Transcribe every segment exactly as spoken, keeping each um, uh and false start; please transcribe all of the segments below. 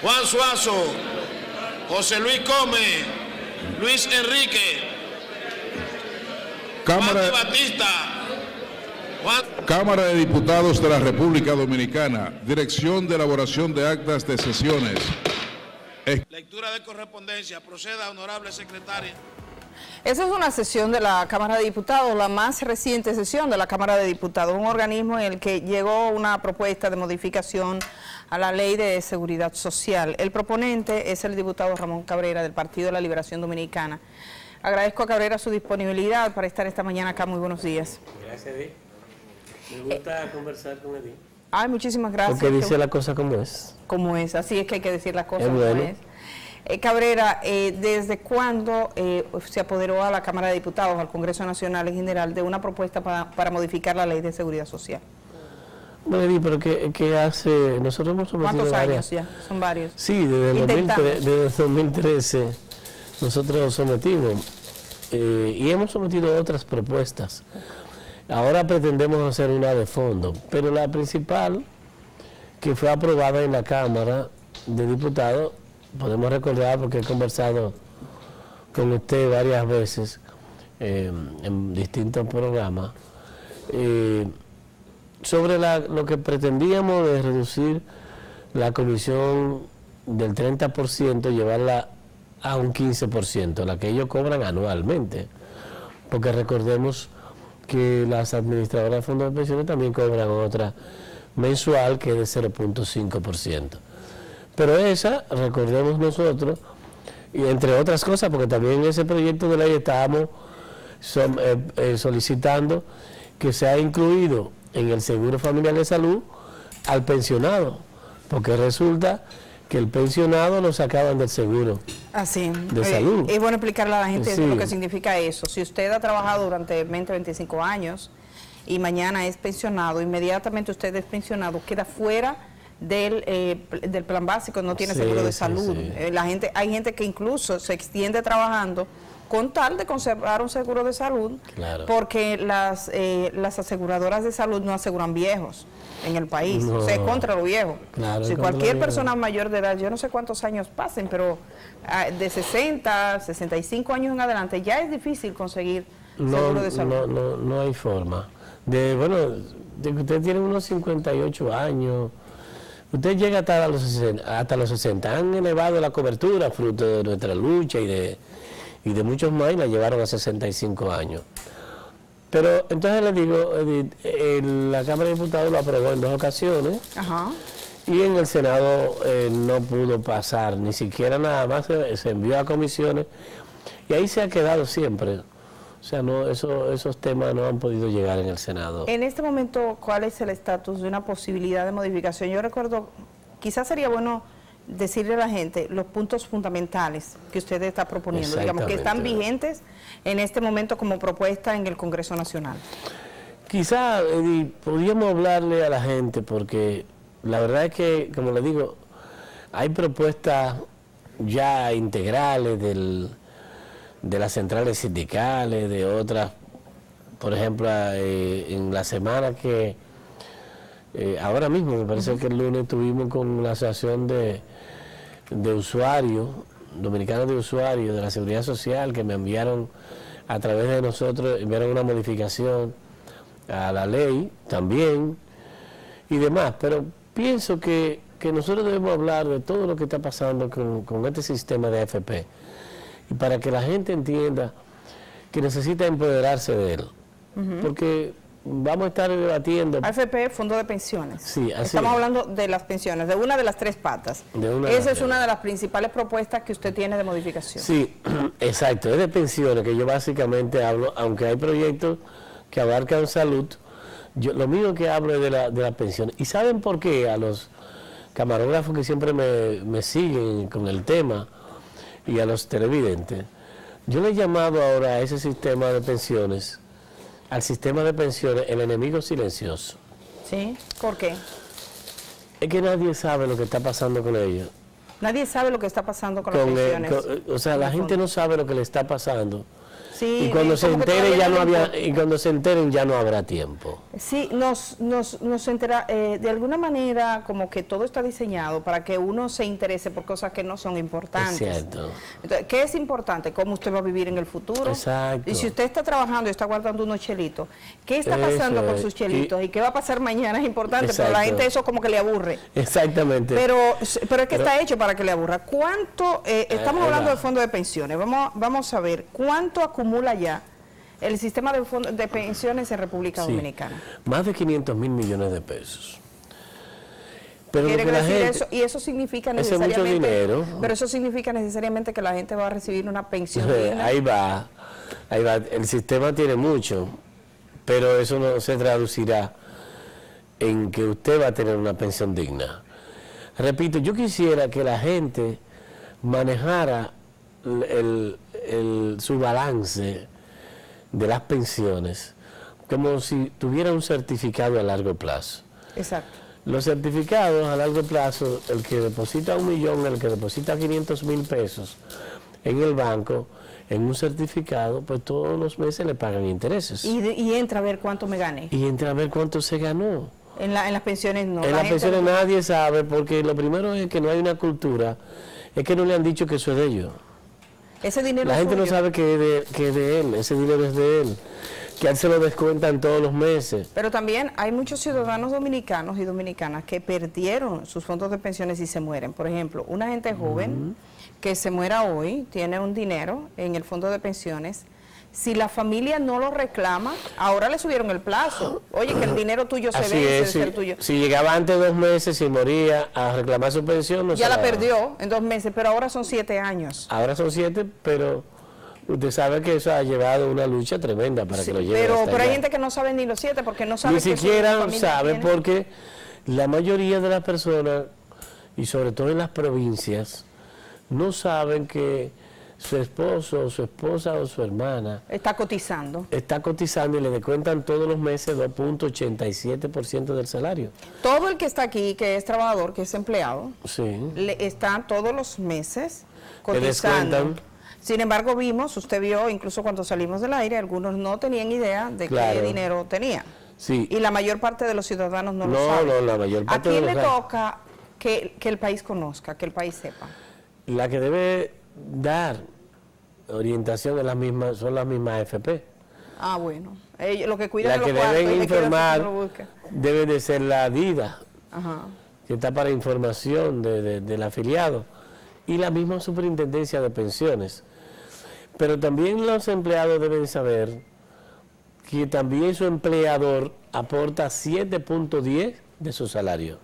Juan Suazo, José Luis Come, Luis Enrique, Cámara, Juan Batista, Juan... Cámara de Diputados de la República Dominicana, Dirección de Elaboración de Actas de Sesiones. Lectura de correspondencia. Proceda, honorable secretaria. Esa es una sesión de la Cámara de Diputados, la más reciente sesión de la Cámara de Diputados, un organismo en el que llegó una propuesta de modificación a la Ley de Seguridad Social. El proponente es el diputado Ramón Cabrera del Partido de la Liberación Dominicana. Agradezco a Cabrera su disponibilidad para estar esta mañana acá. Muy buenos días. Gracias, Edith. Me gusta eh, conversar con Edith. Ay, muchísimas gracias. Porque dice la cosa como es. Como es, así es que hay que decir las cosas como bueno. es. Eh, Cabrera, eh, ¿desde cuándo eh, se apoderó a la Cámara de Diputados, al Congreso Nacional en general, de una propuesta para, para modificar la Ley de Seguridad Social? Bueno, Edith, pero ¿qué, qué hace? Nosotros hemos sometido ¿Cuántos varias... años ya? Son varios. Sí, desde el, dos mil trece, desde el dos mil trece nosotros sometimos eh, y hemos sometido otras propuestas. Ahora pretendemos hacer una de fondo, pero la principal, que fue aprobada en la Cámara de Diputados, podemos recordar porque he conversado con usted varias veces eh, en distintos programas, eh, sobre la, lo que pretendíamos de reducir la comisión del treinta por ciento, llevarla a un quince por ciento, la que ellos cobran anualmente, porque recordemos que las administradoras de fondos de pensiones también cobran otra mensual que es de cero punto cinco por ciento. Pero esa, recordemos nosotros, y entre otras cosas, porque también en ese proyecto de ley estábamos son, eh, eh, solicitando que sea incluido en el Seguro Familiar de Salud al pensionado, porque resulta que el pensionado lo sacaban del seguro Así, de eh, salud. Es bueno explicarle a la gente Sí. lo que significa eso. Si usted ha trabajado durante veinte, veinticinco años y mañana es pensionado, inmediatamente usted es pensionado, queda fuera del, eh, del plan básico, no tiene Sí, seguro de sí, salud. sí. Eh, la gente, hay gente que incluso se extiende trabajando con tal de conservar un seguro de salud, Claro. porque las, eh, las aseguradoras de salud no aseguran viejos en el país, No. o sea, es contra lo viejo. Claro, Si es contra cualquier lo persona viejo. mayor de edad, yo no sé cuántos años pasen, pero ah, de sesenta, sesenta y cinco años en adelante ya es difícil conseguir No, seguro de salud. no, no, no hay forma. De, bueno, de que usted tiene unos cincuenta y ocho años, usted llega hasta los sesenta, hasta los sesenta, han elevado la cobertura fruto de nuestra lucha y de, y de muchos más, y la llevaron a sesenta y cinco años. Pero entonces le digo, Edith, el, la Cámara de Diputados lo aprobó en dos ocasiones. Ajá. Y en el Senado eh, no pudo pasar, ni siquiera nada más se, se envió a comisiones, y ahí se ha quedado siempre. O sea, no, eso, esos temas no han podido llegar en el Senado. En este momento, ¿cuál es el estatus de una posibilidad de modificación? Yo recuerdo, quizás sería bueno decirle a la gente los puntos fundamentales que usted está proponiendo, digamos, que están vigentes en este momento como propuesta en el Congreso Nacional. Quizá, Edith, podríamos hablarle a la gente, porque la verdad es que, como le digo, hay propuestas ya integrales del, de las centrales sindicales, de otras, por ejemplo, eh, en la semana que, eh, ahora mismo, me parece uh-huh. que el lunes estuvimos con la asociación de, de usuarios, dominicanos de usuarios de la Seguridad Social, que me enviaron a través de nosotros, enviaron una modificación a la ley también y demás, pero pienso que, que nosotros debemos hablar de todo lo que está pasando con, con este sistema de A F P, y para que la gente entienda que necesita empoderarse de él, uh-huh. porque vamos a estar debatiendo... A F P, Fondo de Pensiones. Sí, así Estamos es. hablando de las pensiones, de una de las tres patas. De una Esa de es una de las principales propuestas que usted tiene de modificación. Sí, exacto, es de pensiones que yo básicamente hablo, aunque hay proyectos que abarcan salud, yo, lo mío que hablo es de la, de la pensión. ¿Y saben por qué? A los camarógrafos que siempre me, me siguen con el tema y a los televidentes, yo le he llamado ahora a ese sistema de pensiones, al sistema de pensiones, el enemigo silencioso. ¿Sí? ¿Por qué? Es que nadie sabe lo que está pasando con ellos. Nadie sabe lo que está pasando con, con las pensiones. El, con, o sea, la gente no sabe lo que le está pasando. Sí, y cuando eh, se como que entere todavía ya no no le había, importa. y cuando se enteren ya no habrá tiempo. Sí, nos, nos, nos entera, eh, de alguna manera como que todo está diseñado para que uno se interese por cosas que no son importantes. Es cierto. Entonces, ¿qué es importante? ¿Cómo usted va a vivir en el futuro? Exacto. Y si usted está trabajando y está guardando unos chelitos, ¿qué está Eso pasando con es. sus chelitos? ¿Y, ¿Y qué va a pasar mañana? Es importante, pero Exacto. la gente eso como que le aburre. Exactamente. Pero, pero es que Pero- está hecho para que le aburra. ¿Cuánto, eh, estamos ahí hablando va. del fondo de pensiones, vamos, vamos a ver, ¿cuánto acumula ya el sistema de, fondo, de pensiones en República Sí, Dominicana? más de quinientos mil millones de pesos. Pero lo Quiere que la decir gente, eso, y eso significa Ese es mucho necesariamente, dinero. pero eso significa necesariamente que la gente va a recibir una pensión digna. ahí va, ahí va. El sistema tiene mucho, pero eso no se traducirá en que usted va a tener una pensión digna. Repito, yo quisiera que la gente manejara el, el- el- su balance de las pensiones como si tuviera un certificado a largo plazo. Exacto. Los certificados a largo plazo, el que deposita un millón, el que deposita quinientos mil pesos en el banco, en un certificado, pues todos los meses le pagan intereses. Y, de- y entra a ver cuánto me gane. Y entra a ver cuánto se ganó. En, la, en las pensiones no. en La las gente- pensiones nadie sabe, porque lo primero es que no hay una cultura, es que no le han dicho que eso es de ellos. Ese dinero La es gente no suyo. sabe que es de, que es de él, ese dinero es de él, que a él se lo descuentan todos los meses. Pero también hay muchos ciudadanos dominicanos y dominicanas que perdieron sus fondos de pensiones y se mueren. Por ejemplo, una gente joven que se muera hoy, tiene un dinero en el fondo de pensiones. Si la familia no lo reclama, ahora le subieron el plazo. Oye, que el dinero tuyo se Así vence, es, es si, el tuyo. si llegaba antes de dos meses y moría a reclamar su pensión, no Ya se la daba. perdió en dos meses, pero ahora son siete años. Ahora son siete, pero usted sabe que eso ha llevado una lucha tremenda para Sí, que lo lleven pero, hasta pero hay allá. gente que no sabe ni los siete porque no sabe Ni que su siquiera familia sabe tiene. porque la mayoría de las personas, y sobre todo en las provincias, no saben que su esposo, su esposa o su hermana Está cotizando. está cotizando y le descuentan todos los meses dos punto ochenta y siete por ciento del salario. Todo el que está aquí, que es trabajador, que es empleado, Sí. le está todos los meses Le cotizando. descuentan. Sin embargo, vimos, usted vio, incluso cuando salimos del aire, algunos no tenían idea de Claro. qué dinero tenían. Sí. Y la mayor parte de los ciudadanos no, lo No, saben. no, la mayor parte ¿A quién no lo le sabe. toca que, que el país conozca, que el país sepa? La que debe dar orientación es la misma, son las mismas A F P. Ah, bueno. Ellos, lo que cuidan La de que los cuartos, deben y le quedan informar lo busca. debe de ser la DIDA, Ajá. que está para información de, de- del afiliado, y la misma superintendencia de pensiones. Pero también los empleados deben saber que también su empleador aporta siete punto diez de su salario.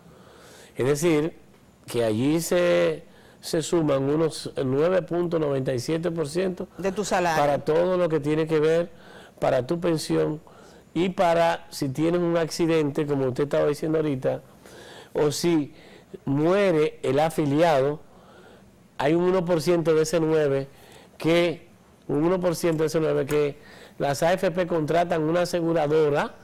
Es decir, que allí se, se suman unos nueve punto noventa y siete por ciento De tu salario. para todo lo que tiene que ver para tu pensión y para si tienes un accidente, como usted estaba diciendo ahorita, o si muere el afiliado, hay un uno por ciento de ese nueve que, un uno por ciento de ese nueve que las A F P contratan una aseguradora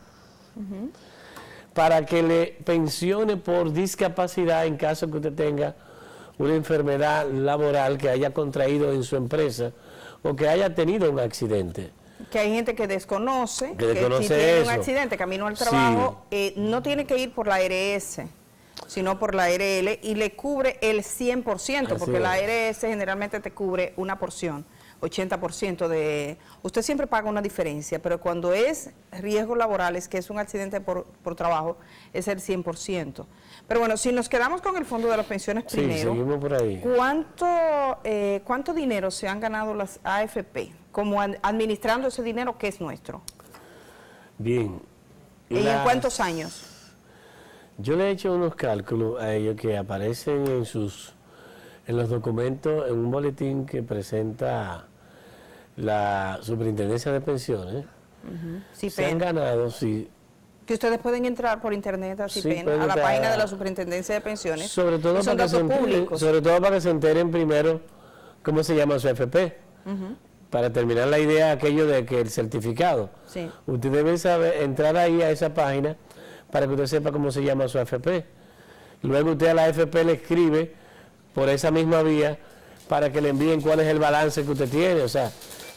para que le pensione por discapacidad en caso que usted tenga una enfermedad laboral que haya contraído en su empresa o que haya tenido un accidente. Que hay gente que desconoce, Que desconoce si tiene un eso. accidente, camino al Sí. trabajo, eh, no tiene que ir por la A R S, sino por la A R L y le cubre el cien por ciento, Así porque la es. A R S generalmente te cubre una porción, ochenta por ciento de... Usted siempre paga una diferencia, pero cuando es riesgos laborales, que es un accidente por, por trabajo, es el cien por ciento. Pero bueno, si nos quedamos con el fondo de las pensiones Sí, primero, seguimos por ahí. ¿cuánto, eh, ¿cuánto dinero se han ganado las A F P como ad- administrando ese dinero que es nuestro? Bien. ¿Y en Las- cuántos años? Yo le he hecho unos cálculos a ellos que aparecen en sus en los documentos, en un boletín que presenta la Superintendencia de Pensiones. Sí, Se han pena. ganado, sí, Que ustedes pueden entrar por internet, así Sí, pena, pueden a la entrar página a- de la Superintendencia de Pensiones. sobre todo, y son para que se datos enteren, públicos. sobre todo para que se enteren primero cómo se llama su F P, para terminar la idea aquello de que el certificado. Sí. Usted debe saber, entrar ahí a esa página para que usted sepa cómo se llama su F P. Luego usted a la F P le escribe por esa misma vía para que le envíen cuál es el balance que usted tiene. O sea,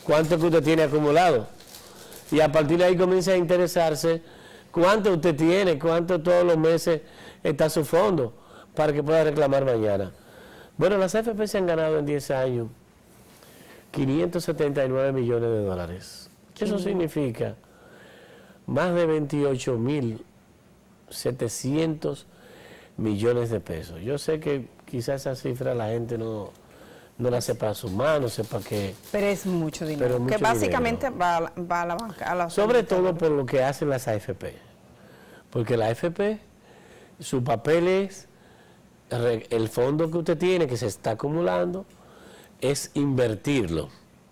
cuánto que usted tiene acumulado. Y a partir de ahí comienza a interesarse cuánto usted tiene, cuánto todos los meses está su fondo, para que pueda reclamar mañana. Bueno, las A F P se han ganado en diez años quinientos setenta y nueve millones de dólares. Eso significa más de veintiocho mil setecientos millones de pesos. Yo sé que quizás esa cifra la gente no, no la sepa sumar, no sepa qué. Pero es mucho dinero, mucho que básicamente dinero. Va, a la, va a la banca. A la Sobre todo por lo que hacen las A F P. Porque la A F P, su papel es, el fondo que usted tiene, que se está acumulando, es invertirlo.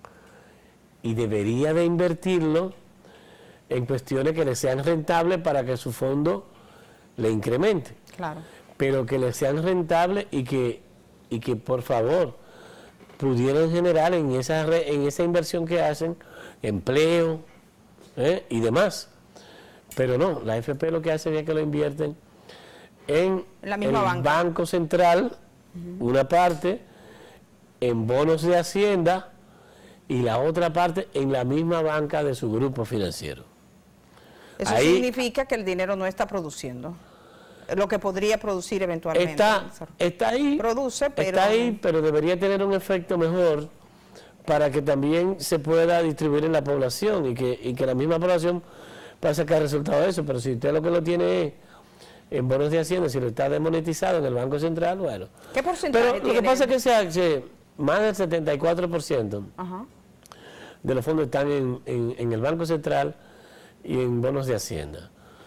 Y debería de invertirlo en cuestiones que le sean rentables para que su fondo le incremente. Claro. Pero que le sean rentables y que, y que por favor pudieran generar en esa, en esa inversión que hacen empleo ¿eh? y demás. Pero no, la A F P lo que hace es que lo invierten en la misma el banca. Banco Central, uh-huh. una parte, en bonos de Hacienda y la otra parte en la misma banca de su grupo financiero. Eso Ahí significa que el dinero no está produciendo lo que podría producir eventualmente. Está, está ahí, Produce, pero... está ahí, pero debería tener un efecto mejor para que también se pueda distribuir en la población y que, y que la misma población pueda sacar resultado de eso. Pero si usted lo que lo tiene es en bonos de Hacienda, si lo está demonetizado en el Banco Central, bueno. ¿Qué porcentaje Pero tiene? Lo que pasa es que se hace más del setenta y cuatro por ciento Ajá. de los fondos están en, en, en el Banco Central y en bonos de Hacienda.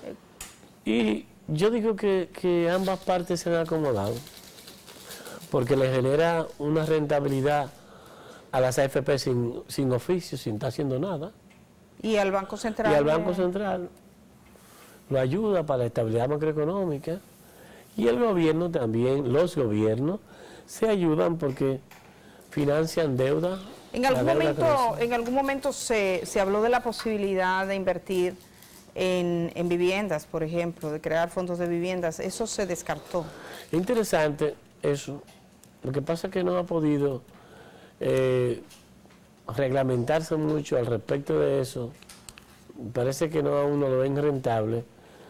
Y yo digo que, que ambas partes se han acomodado porque le genera una rentabilidad a las A F P sin, sin oficio, sin estar haciendo nada. Y al Banco Central. Y al Banco Central lo ayuda para la estabilidad macroeconómica. Y el gobierno también, los gobiernos, se ayudan porque financian deuda. En algún momento, en algún momento se, se habló de la posibilidad de invertir en, en viviendas, por ejemplo, de crear fondos de viviendas. Eso se descartó. Interesante eso. Lo que pasa es que no ha podido eh, reglamentarse mucho al respecto de eso. Parece que no aún no lo ven rentable.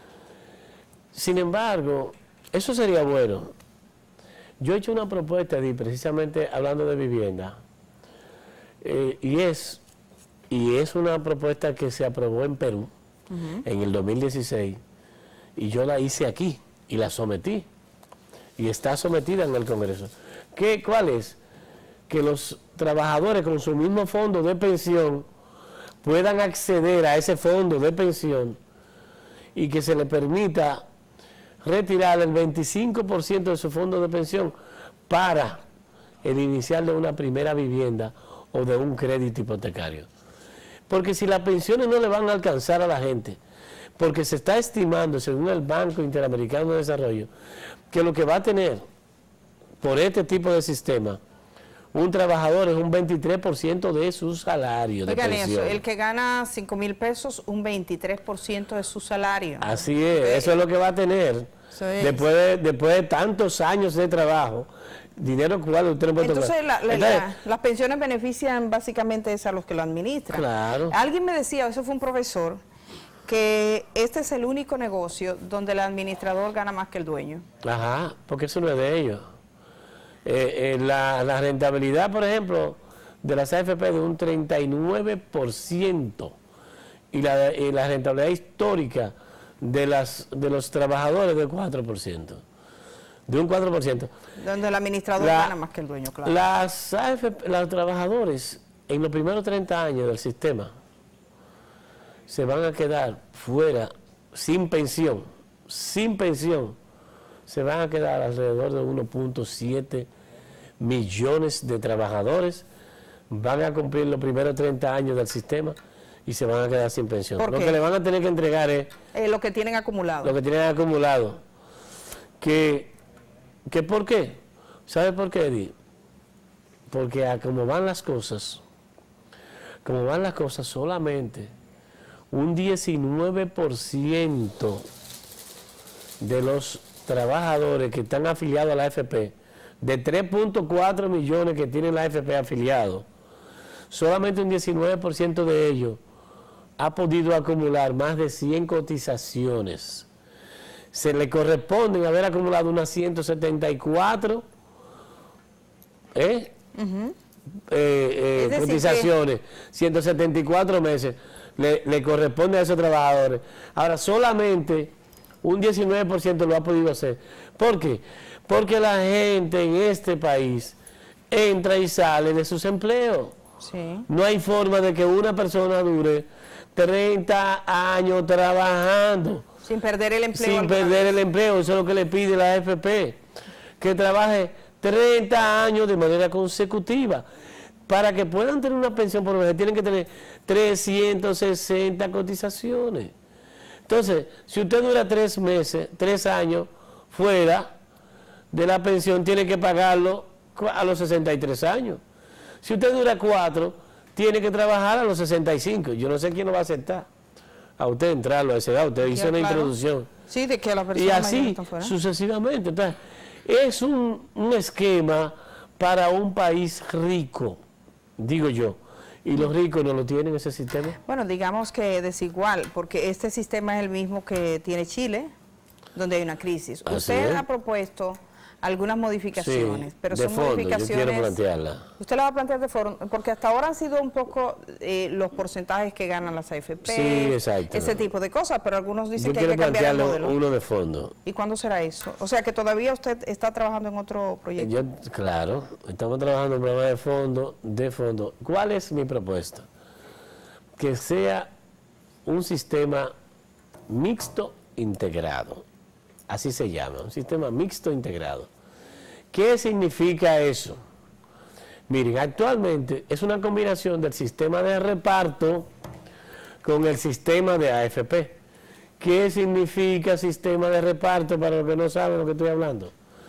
Sin embargo, eso sería bueno. Yo he hecho una propuesta de, precisamente hablando de vivienda, eh, y es y es una propuesta que se aprobó en Perú uh-huh. en el dos mil dieciséis, y yo la hice aquí y la sometí y está sometida en el Congreso. ¿Qué, ¿Cuál es? Que los trabajadores con su mismo fondo de pensión puedan acceder a ese fondo de pensión y que se le permita retirar el veinticinco por ciento de su fondo de pensión para el inicial de una primera vivienda o de un crédito hipotecario. Porque si las pensiones no le van a alcanzar a la gente, porque se está estimando, según el Banco Interamericano de Desarrollo, que lo que va a tener por este tipo de sistema un trabajador es un veintitrés por ciento de su salario de Oigan pensión. eso, el que gana cinco mil pesos, un veintitrés por ciento de su salario. Así es, eso es lo que va a tener después de, después de tantos años de trabajo, dinero cual usted no puede Entonces, tocar. la, la, Entonces, la, las pensiones benefician básicamente es a los que lo administran. Claro. Alguien me decía, eso fue un profesor, que este es el único negocio donde el administrador gana más que el dueño. Ajá, porque eso no es de ellos. Eh, eh, la, la rentabilidad, por ejemplo, de las A F P de un treinta y nueve por ciento y la, y la rentabilidad histórica de, las, de los trabajadores de cuatro por ciento. De un cuatro por ciento. Donde el administrador la, gana más que el dueño, claro. Las A F P, los trabajadores en los primeros treinta años del sistema se van a quedar fuera, sin pensión, sin pensión, se van a quedar alrededor de uno punto siete millones de trabajadores, van a cumplir los primeros treinta años del sistema y se van a quedar sin pensión. Lo que le van a tener que entregar es... Eh, lo que tienen acumulado. Lo que tienen acumulado. Que, que ¿por qué? ¿Sabe por qué, Eddie? Porque a como van las cosas, como van las cosas, solamente un diecinueve por ciento de los trabajadores que están afiliados a la A F P, de tres punto cuatro millones que tienen la A F P afiliados, solamente un diecinueve por ciento de ellos ha podido acumular más de cien cotizaciones. Se le corresponden haber acumulado unas ciento setenta y cuatro ¿eh? uh-huh. eh, eh, cotizaciones, que... ciento setenta y cuatro meses le, le corresponde a esos trabajadores. Ahora, solamente un diecinueve por ciento lo ha podido hacer. ¿Por qué? Porque la gente en este país entra y sale de sus empleos. Sí. No hay forma de que una persona dure treinta años trabajando. Sin perder el empleo. Sin perder el empleo, eso es lo que le pide la A F P. Que trabaje treinta años de manera consecutiva. Para que puedan tener una pensión por vejez, tienen que tener trescientas sesenta cotizaciones. Entonces, si usted dura tres meses, tres años fuera de la pensión, tiene que pagarlo a los sesenta y tres años. Si usted dura cuatro, tiene que trabajar a los sesenta y cinco. Yo no sé quién lo va a aceptar. A usted entrarlo a esa edad, usted hizo una claro. introducción. Sí, de que la persona y así sucesivamente. Entonces, es un, un esquema para un país rico, digo yo. ¿Y los ricos no lo tienen ese sistema? Bueno, digamos que desigual, porque este sistema es el mismo que tiene Chile, donde hay una crisis. Así Usted es. ha propuesto algunas modificaciones, sí, pero son fondo, modificaciones... Yo quiero plantearla. Usted la va a plantear de fondo, porque hasta ahora han sido un poco eh, los porcentajes que ganan las A F P, sí, exacto, ese tipo de cosas, pero algunos dicen yo que hay que cambiar el modelo. uno de fondo. ¿Y cuándo será eso? O sea, que todavía usted está trabajando en otro proyecto. Yo, claro, estamos trabajando en un programa de fondo, de fondo. ¿Cuál es mi propuesta? Que sea un sistema mixto integrado, así se llama, un sistema mixto integrado. ¿Qué significa eso? Miren, actualmente es una combinación del sistema de reparto con el sistema de A F P. ¿Qué significa sistema de reparto para los que no saben lo que estoy hablando?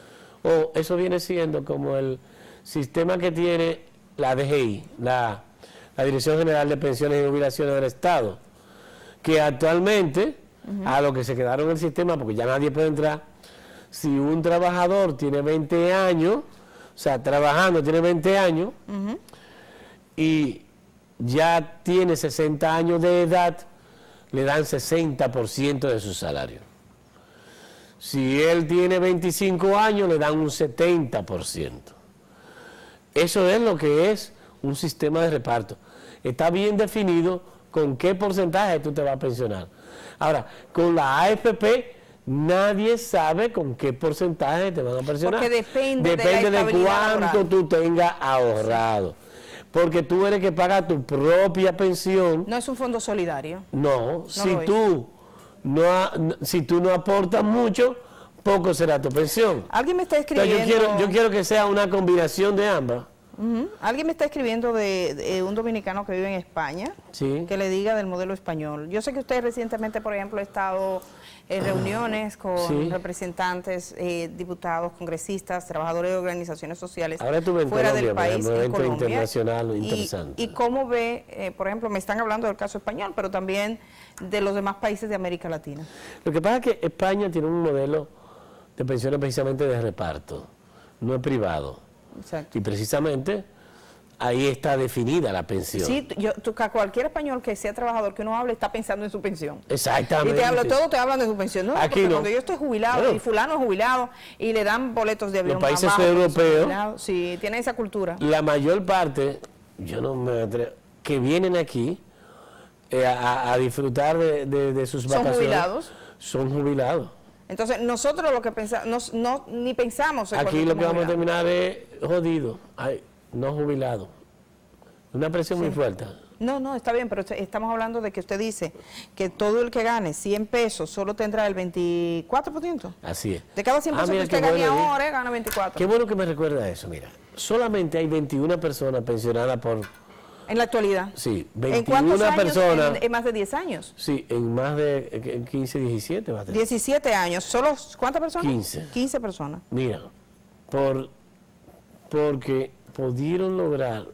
O eso viene siendo como el sistema que tiene la D G I, la, la Dirección General de Pensiones y Jubilaciones del Estado, que actualmente, uh-huh. a lo que se quedaron en el sistema, porque ya nadie puede entrar. Si un trabajador tiene veinte años, o sea, trabajando tiene veinte años, uh-huh. y ya tiene sesenta años de edad, le dan sesenta por ciento de su salario. Si él tiene veinticinco años, le dan un setenta por ciento. Eso es lo que es un sistema de reparto. Está bien definido con qué porcentaje tú te vas a pensionar. Ahora, con la A F P... nadie sabe con qué porcentaje te van a pensionar. Porque depende, depende de, de cuánto laboral. tú tengas ahorrado. Porque tú eres que paga tu propia pensión. No es un fondo solidario. No, no si, tú no, si tú no aportas mucho, poco será tu pensión. Alguien me está escribiendo... Entonces yo, quiero, yo quiero que sea una combinación de ambas. Uh-huh. Alguien me está escribiendo de, de un dominicano que vive en España, sí. que le diga del modelo español. Yo sé que usted recientemente, por ejemplo, ha estado en reuniones con sí. representantes, eh, diputados, congresistas, trabajadores de organizaciones sociales Ahora estuve en fuera Colombia, del país, un en Colombia. internacional y, interesante. y cómo ve, eh, por ejemplo, me están hablando del caso español, pero también de los demás países de América Latina. Lo que pasa es que España tiene un modelo de pensiones precisamente de reparto, no es privado. Exacto. Y precisamente ahí está definida la pensión. Sí, yo, tú, cualquier español que sea trabajador que uno hable está pensando en su pensión. Exactamente. Y te hablo, todos te hablan de su pensión. No, aquí no. Cuando yo estoy jubilado, bueno, y fulano es jubilado, y le dan boletos de avión. Los países europeos, sí, tienen esa cultura. La mayor parte, yo no me atrevo, que vienen aquí eh, a, a disfrutar de, de, de sus vacaciones. ¿Son jubilados? Son jubilados. Entonces, nosotros lo que pensamos, no, no, ni pensamos... En aquí lo que vamos a terminar es jodido, ay, no jubilado. Una presión sí. muy fuerte. No, no, está bien, pero estamos hablando de que usted dice que todo el que gane cien pesos solo tendrá el veinticuatro por ciento. Así es. De cada cien pesos ah, mira, que usted gane bueno, ahora, gana veinticuatro. Qué bueno que me recuerda eso, mira. Solamente hay veintiuna personas pensionadas por... En la actualidad. Sí, veintiuna personas. En, en más de diez años. Sí, en más de quince, diecisiete. Va a tener. diecisiete años. ¿Solo cuántas personas? quince. quince personas. Mira, por, porque pudieron lograr,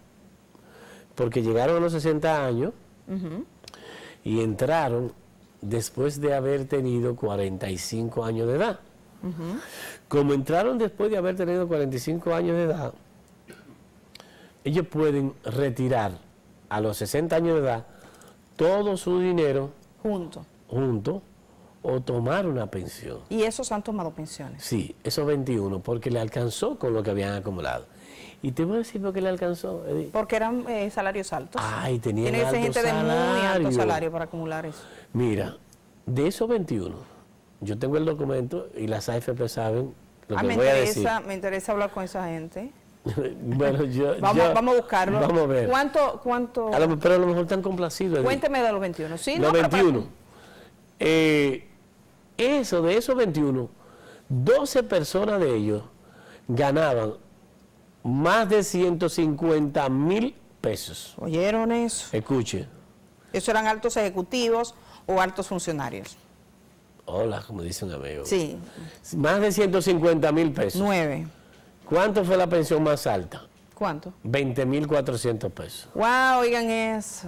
porque llegaron a los sesenta años uh-huh. y entraron después de haber tenido cuarenta y cinco años de edad. Uh-huh. Como entraron después de haber tenido cuarenta y cinco años de edad, ellos pueden retirar a los sesenta años de edad todo su dinero Junto. junto o tomar una pensión. Y esos han tomado pensiones. Sí, esos veintiuno, porque le alcanzó con lo que habían acumulado. Y te voy a decir por qué le alcanzó, Edith. Porque eran eh, salarios altos. Ay, tenían Tiene que ser alto gente de muy alto salario. salario para acumular eso. Mira, de esos veintiuno, yo tengo el documento y las A F P saben lo Ah, que me voy a interesa, decir. me interesa hablar con esa gente. Bueno, yo, Vamos, yo- vamos a buscarlo. Vamos a ver. ¿Cuánto? cuánto? A lo- pero a lo mejor están complacidos. Edith. Cuénteme de los veintiuno. Sí, Los no, pero para- veintiuno. Eh, eso, de esos veintiuno, doce personas de ellos ganaban más de ciento cincuenta mil pesos. ¿Oyeron eso? Escuche. Esos eran altos ejecutivos o altos funcionarios. Hola, como dice un amigo. Sí, Más de ciento cincuenta mil pesos. nueve. ¿Cuánto fue la pensión más alta? ¿Cuánto? veinte mil cuatrocientos pesos. Wow, oigan eso.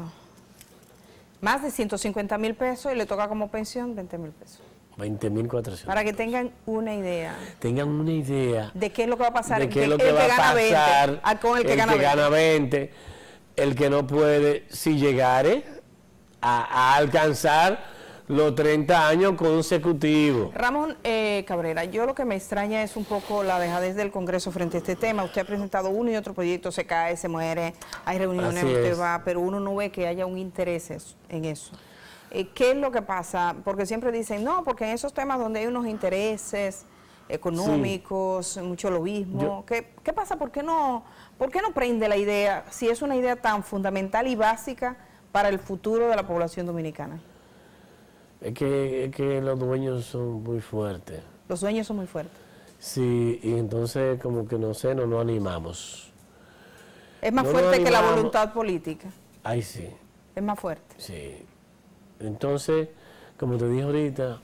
Más de ciento cincuenta mil pesos y le toca como pensión veinte mil pesos. veinte mil cuatrocientos. Para que tengan una idea Tengan una idea de qué es lo que va a pasar. de qué es el lo que el va a gana veinte, pasar. ah, con el que gana veinte. gana veinte, el que no puede, si llegare a, a alcanzar los treinta años consecutivos. Ramón eh, Cabrera, yo lo que me extraña es un poco la dejadez del Congreso frente a este tema. Usted ha presentado uno y otro proyecto, se cae, se muere, hay reuniones, Así usted es. va, pero uno no ve que haya un interés es- en eso. Eh, ¿Qué es lo que pasa? Porque siempre dicen, no, porque en esos temas donde hay unos intereses económicos, mucho lobismo, Yo- ¿qué, qué pasa? ¿Por qué, no, ¿Por qué no prende la idea, si es una idea tan fundamental y básica para el futuro de la población dominicana? Es que, es que los dueños son muy fuertes. Los dueños son muy fuertes. Sí, y entonces como que no sé, no nos animamos. Es más No nos fuerte que la animamos. voluntad política. Ay, sí, Es más fuerte. sí. Entonces, como te dije ahorita,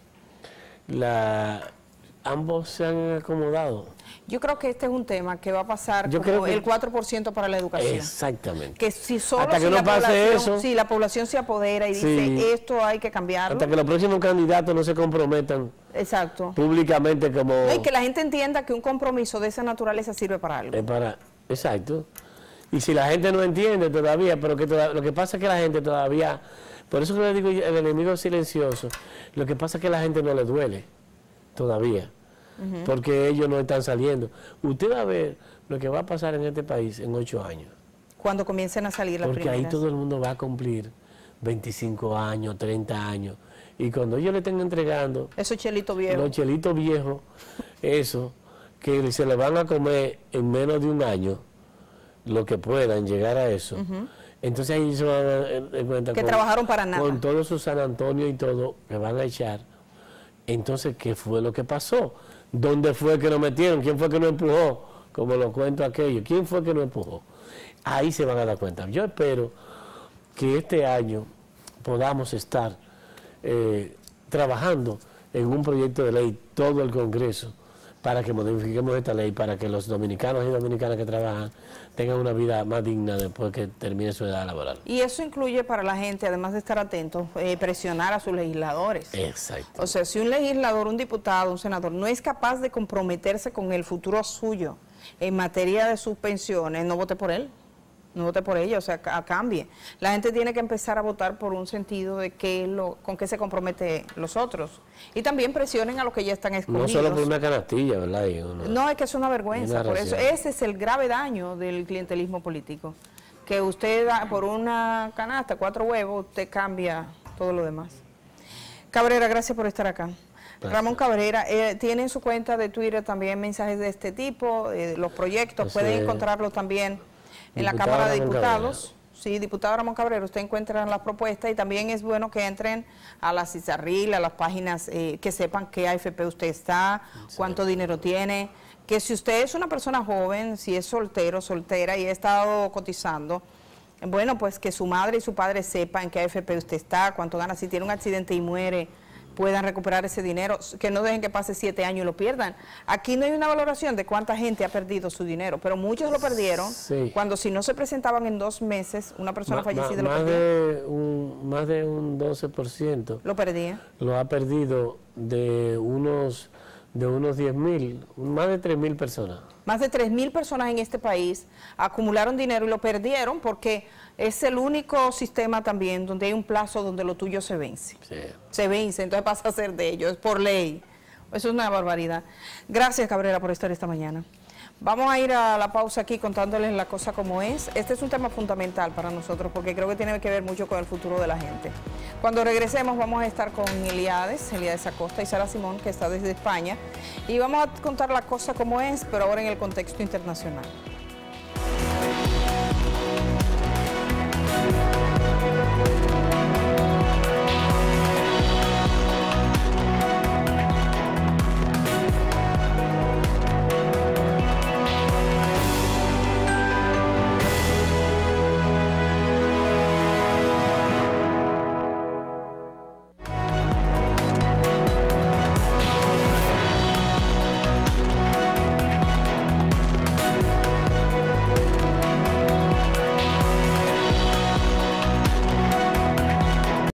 la, ambos se han acomodado. Yo creo que este es un tema que va a pasar Yo como creo que- el cuatro por ciento para la educación. Exactamente. Que si solo Hasta que si no la pase población, eso. si la población se apodera y Sí. dice esto hay que cambiarlo. Hasta que los próximos candidatos no se comprometan Exacto. públicamente como... No, y que la gente entienda que un compromiso de esa naturaleza sirve para algo. Es para, exacto. Y si la gente no entiende todavía, pero que toda- lo que pasa es que la gente todavía, por eso que le digo el enemigo silencioso, lo que pasa es que a la gente no le duele todavía, porque ellos no están saliendo. Usted va a ver lo que va a pasar en este país en ocho años, Cuando comiencen a salir las porque primeras. ahí todo el mundo va a cumplir veinticinco años, treinta años, y cuando ellos le estén entregando Esos chelitos viejos. los chelitos viejos, eso, que se le van a comer en menos de un año, lo que puedan llegar a eso. Entonces ahí se van a dar en cuenta Que trabajaron para nada. con todo su San Antonio y todo, que van a echar. Entonces, ¿qué fue lo que pasó? ¿Dónde fue que nos metieron? ¿Quién fue que nos empujó? Como lo cuento aquello. ¿Quién fue que nos empujó? Ahí se van a dar cuenta. Yo espero que este año podamos estar eh, trabajando en un proyecto de ley, todo el Congreso, para que modifiquemos esta ley, para que los dominicanos y dominicanas que trabajan tengan una vida más digna después que termine su edad laboral. Y eso incluye para la gente, además de estar atentos, eh, presionar a sus legisladores. Exacto. O sea, si un legislador, un diputado, un senador no es capaz de comprometerse con el futuro suyo en materia de sus pensiones, no vote por él, no vote por ella, o sea, ca- cambie. La gente tiene que empezar a votar por un sentido de qué es lo, con qué se compromete los otros. Y también presionen a los que ya están No escondidos. solo por una canastilla, ¿verdad? Y uno- No, es que es una vergüenza, Una por eso ración. ese es el grave daño del clientelismo político, que usted da por una canasta, cuatro huevos, usted cambia todo lo demás. Cabrera, gracias por estar acá. Gracias. Ramón Cabrera, eh, tiene en su cuenta de Twitter también mensajes de este tipo, eh, los proyectos, Ese- pueden encontrarlos también en la Diputado Cámara de Ramón Diputados. Sí, diputado Ramón Cabrera, usted encuentra las propuestas y también es bueno que entren a la Cizarril, a las páginas, eh, que sepan qué A F P usted está, cuánto dinero tiene, que si usted es una persona joven, si es soltero, soltera y ha estado cotizando, bueno, pues que su madre y su padre sepan qué A F P usted está, cuánto gana, si tiene un accidente y muere, puedan recuperar ese dinero, que no dejen que pase siete años y lo pierdan. Aquí no hay una valoración de cuánta gente ha perdido su dinero, pero muchos lo perdieron Sí. cuando si no se presentaban en dos meses, una persona Ma- fallecida ma- lo más, perdía. de un, más de un doce por ciento Lo perdía. lo ha perdido de unos de unos diez mil, más de tres mil personas. Más de tres mil personas en este país acumularon dinero y lo perdieron porque es el único sistema también donde hay un plazo donde lo tuyo se vence. Sí. Se vence, entonces pasa a ser de ellos, es por ley. Eso es una barbaridad. Gracias, Cabrera, por estar esta mañana. Vamos a ir a la pausa aquí contándoles la cosa como es. Este es un tema fundamental para nosotros porque creo que tiene que ver mucho con el futuro de la gente. Cuando regresemos vamos a estar con Eliades, Eliades Acosta y Sara Simón, que está desde España, y vamos a contar la cosa como es, pero ahora en el contexto internacional.